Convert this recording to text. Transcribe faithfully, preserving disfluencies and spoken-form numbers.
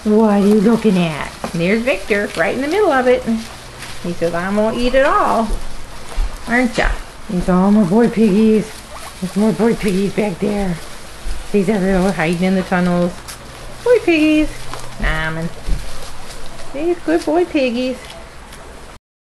What are you looking at? There's Victor, right in the middle of it. He says, I'm gonna eat it all. Aren't ya? These are all my boy piggies. There's more boy piggies back there. These are little hiding in the tunnels. Boy piggies. Nomming. These good boy piggies.